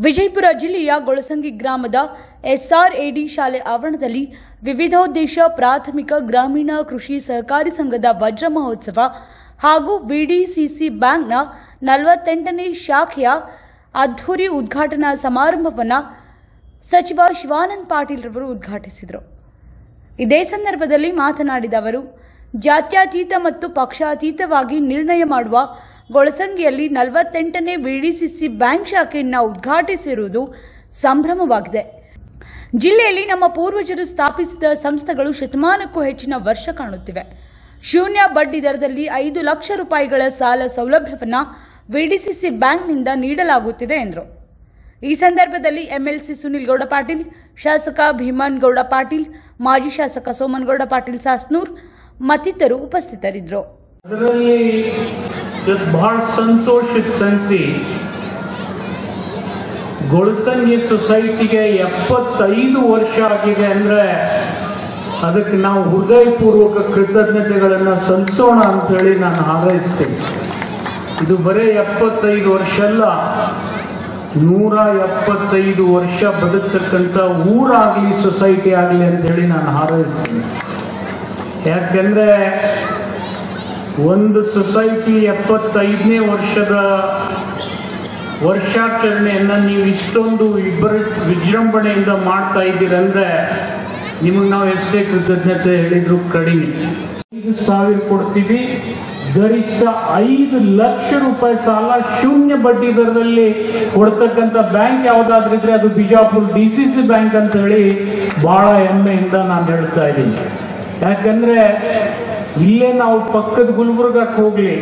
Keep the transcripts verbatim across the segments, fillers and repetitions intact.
ವಿಜಯಪುರ ಜಿಲ್ಲೆಯ ಗೊಳಸಂಗಿ ಗ್ರಾಮದ ಎಸ್ಆರ್ಎಡಿ ಶಾಲೆ ಆವರಣದಲ್ಲಿ ವಿವಿಧೋದ್ದೇಶ ಪ್ರಾಥಮಿಕ ಗ್ರಾಮೀಣ ಕೃಷಿ ಸಹಕಾರಿ ಸಂಘದ ವಜ್ರ ಮಹೋತ್ಸವ ಹಾಗೂ ವಿಡಿಸಿಸಿ ಬ್ಯಾಂಕ್ನ ನಲವತ್ತೆಂಟನೇ ಶಾಖೆಯ ಅದ್ಧೂರಿ ಉದ್ಘಾಟನಾ ಸಮಾರಂಭವನ್ನು ಸಚಿವ ಶಿವಾನಂದ ಪಾಟೀಲ್ ರವರು ಉದ್ಘಾಟಿಸಿದರು. ಇದೇ ಸಂದರ್ಭದಲ್ಲಿ ಮಾತನಾಡಿದ ಅವರು, ಜಾತ್ಯತೀತ ಮತ್ತು ಪಕ್ಷಾತೀತವಾಗಿ ನಿರ್ಣಯ ಮಾಡುವ ಗೊಳಸಂಗಿಯಲ್ಲಿ ನಲವತ್ತೆಂಟನೇ ವಿಡಿಸಿಸಿ ಬ್ಯಾಂಕ್ ಶಾಖೆಯನ್ನು ಉದ್ಘಾಟಿಸಿರುವುದು ಸಂಭ್ರಮವಾಗಿದೆ. ಜಿಲ್ಲೆಯಲ್ಲಿ ನಮ್ಮ ಪೂರ್ವಜರು ಸ್ಥಾಪಿಸಿದ ಸಂಸ್ಥೆಗಳು ಶತಮಾನಕ್ಕೂ ಹೆಚ್ಚಿನ ವರ್ಷ ಕಾಣುತ್ತಿವೆ. ಶೂನ್ಯ ಬಡ್ಡಿ ದರದಲ್ಲಿ ಐದು ಲಕ್ಷ ರೂಪಾಯಿಗಳ ಸಾಲ ಸೌಲಭ್ಯವನ್ನು ವಿಡಿಸಿಸಿ ಬ್ಯಾಂಕ್ನಿಂದ ನೀಡಲಾಗುತ್ತಿದೆ ಎಂದರು. ಈ ಸಂದರ್ಭದಲ್ಲಿ ಎಂಎಲ್ಸಿ ಸುನಿಲ್ ಗೌಡ ಪಾಟೀಲ್, ಶಾಸಕ ಭೀಮನ್ ಗೌಡ ಪಾಟೀಲ್, ಮಾಜಿ ಶಾಸಕ ಸೋಮನಗೌಡ ಪಾಟೀಲ್ ಸಾಸ್ನೂರ್ ಮತ್ತಿತರರು ಉಪಸ್ಥಿತರಿದ್ದರು. ಅದರಲ್ಲಿ ಬಹಳ ಸಂತೋಷದ ಸಂಗತಿ, ಗೊಳಸಂಗಿ ಸೊಸೈಟಿಗೆ ಎಪ್ಪತ್ತೈದು ವರ್ಷ ಆಗಿದೆ ಅಂದ್ರೆ ಅದಕ್ಕೆ ನಾವು ಹೃದಯಪೂರ್ವಕ ಕೃತಜ್ಞತೆಗಳನ್ನು ಸಲ್ಲಿಸೋಣ ಅಂತ ಹೇಳಿ ನಾನು ಹಾರೈಸ್ತೇನೆ. ಇದು ಬರೇ ಎಪ್ಪತ್ತೈದು ವರ್ಷ ಅಲ್ಲ, ನೂರ ಎಪ್ಪತ್ತೈದು ವರ್ಷ ಬದುಕ್ತಕ್ಕಂಥ ಊರಾಗಲಿ ಸೊಸೈಟಿ ಆಗಲಿ ಅಂತ ಹೇಳಿ ನಾನು ಹಾರೈಸ್ತೇನೆ. ಯಾಕೆಂದ್ರೆ ಒಂದು ಸೊಸೈಟಿ ಎಪ್ಪತ್ತೈದನೇ ವರ್ಷದ ವರ್ಷಾಚರಣೆಯನ್ನ ನೀವು ಇಷ್ಟೊಂದು ಇಬ್ಬರ ವಿಜೃಂಭಣೆಯಿಂದ ಮಾಡ್ತಾ ಇದ್ದೀರಂದ್ರೆ ನಿಮಗೆ ನಾವು ಎಷ್ಟೇ ಕೃತಜ್ಞತೆ ಹೇಳಿದ್ರು ಕಡಿಮೆ. ಐದು ಸಾವಿರ ಕೊಡ್ತೀವಿ, ಗರಿಷ್ಠ ಐದು ಲಕ್ಷ ರೂಪಾಯಿ ಸಾಲ ಶೂನ್ಯ ಬಡ್ಡಿ ದರದಲ್ಲಿ ಕೊಡ್ತಕ್ಕಂಥ ಬ್ಯಾಂಕ್ ಯಾವ್ದಾದ್ರೂ ಇದ್ರೆ ಅದು ಬಿಜಾಪುರ ಡಿಸಿಸಿ ಬ್ಯಾಂಕ್ ಅಂತ ಹೇಳಿ ಬಹಳ ಹೆಮ್ಮೆಯಿಂದ ನಾನು ಹೇಳ್ತಾ ಇದ್ದೀನಿ. ಯಾಕಂದ್ರೆ ಇಲ್ಲೇ ನಾವು ಪಕ್ಕದ ಗುಲ್ಬರ್ಗಕ್ಕೆ ಹೋಗ್ಲಿ,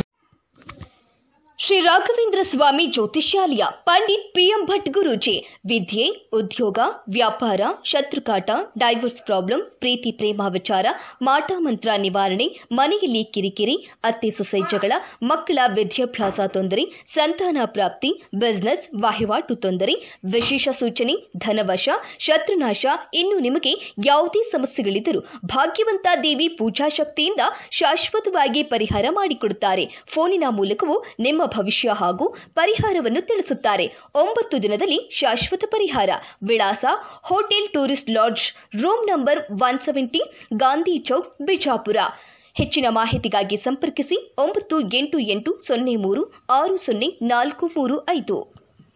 ಶ್ರೀ ರಾಘವೇಂದ್ರ ಸ್ವಾಮಿ ಜ್ಯೋತಿಷ್ಯಾಲಯ, ಪಂಡಿತ್ ಪಿ ಎಂ ಭಟ್ ಗುರೂಜಿ. ವಿದ್ಯೆ, ಉದ್ಯೋಗ, ವ್ಯಾಪಾರ, ಶತ್ರುಕಾಟ, ಡೈವರ್ಸ್ ಪ್ರಾಬ್ಲಮ್, ಪ್ರೀತಿ ಪ್ರೇಮ ವಿಚಾರ, ಮಾಟ ಮಂತ್ರ ನಿವಾರಣೆ, ಮನೆಯಲ್ಲಿ ಕಿರಿಕಿರಿ, ಅತ್ತೆ ಸೊಸೆ ಜಗಳ, ಮಕ್ಕಳ ವಿದ್ಯಾಭ್ಯಾಸ ತೊಂದರೆ, ಸಂತಾನ ಪ್ರಾಪ್ತಿ, ಬಿಸಿನೆಸ್ ವಹಿವಾಟು ತೊಂದರೆ, ವಿಶೇಷ ಸೂಚನೆ, ಧನವಶ, ಶತ್ರುನಾಶ, ಇನ್ನು ನಿಮಗೆ ಯಾವುದೇ ಸಮಸ್ಯೆಗಳಿದ್ದರೂ ಭಾಗ್ಯವಂತ ದೇವಿ ಪೂಜಾ ಶಕ್ತಿಯಿಂದ ಶಾಶ್ವತವಾಗಿ ಪರಿಹಾರ ಮಾಡಿಕೊಡುತ್ತಾರೆ. ಫೋನಿನ ಮೂಲಕವೂ ನಿಮ್ಮ ಭವಿಷ್ಯ ಹಾಗೂ ಪರಿಹಾರವನ್ನು ತಿಳಿಸುತ್ತಾರೆ. ಒಂಬತ್ತು ದಿನದಲ್ಲಿ ಶಾಶ್ವತ ಪರಿಹಾರ. ವಿಳಾಸ: hotel tourist lodge, room number one seventy, Gandhi Chowk, Bijapur. ಹೆಚ್ಚಿನ ಮಾಹಿತಿಗಾಗಿ ಸಂಪರ್ಕಿಸಿ ಒಂಬತ್ತು ಎಂಟು ಎಂಟು ಸೊನ್ನೆ ಮೂರು ಆರು ಸೊನ್ನೆ ನಾಲ್ಕು ಮೂರು ಐದು.